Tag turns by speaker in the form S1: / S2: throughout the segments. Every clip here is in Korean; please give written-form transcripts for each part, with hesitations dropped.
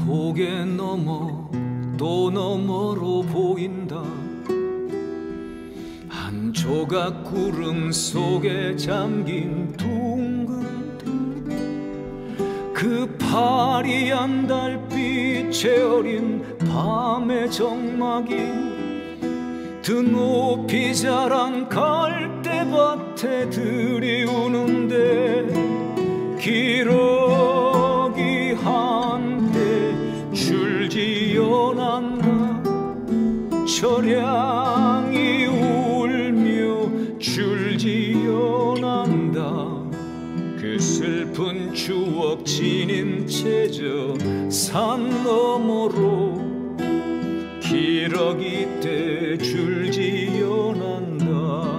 S1: 고개 넘어 또 너머로 보인다. 한 조각 구름 속에 잠긴 둥근 그 파리한 달빛에 어린 밤의 정막이 드높이 자란 갈대밭에 들이우는데 기러기 한때 줄지어 난다. 철양이 울며 줄지어 난다. 그 슬픈 추억 지닌 채 저 산 너머로 기러기 때 줄지어 난다.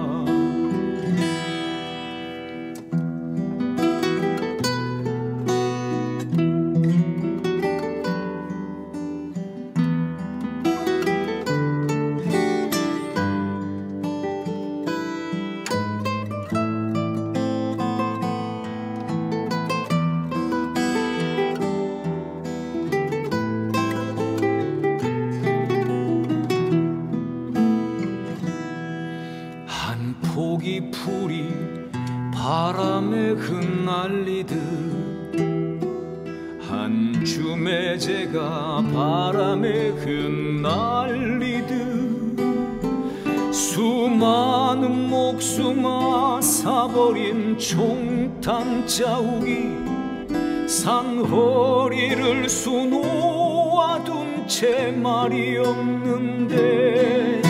S1: 포기 풀이 바람에 흩날리듯 한 줌의 재가 바람에 흩날리듯 수많은 목숨아 사버린 총탄 자욱이 산허리를 수놓아둔 채 말이 없는데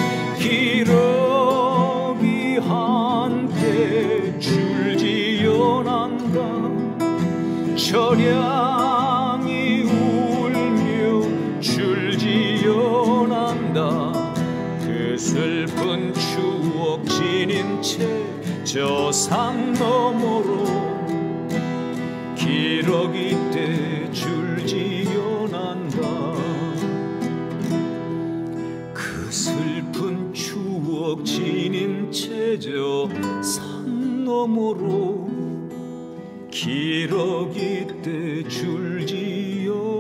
S1: 한때 줄지어 난다. 철양이 울며 줄지어 난다. 그 슬픈 추억 지닌 채 저 산 너머로 기러기 때 줄지어 난다. 그 슬픈 추억 지닌 채 저 산 너머로 기러기 때 줄지어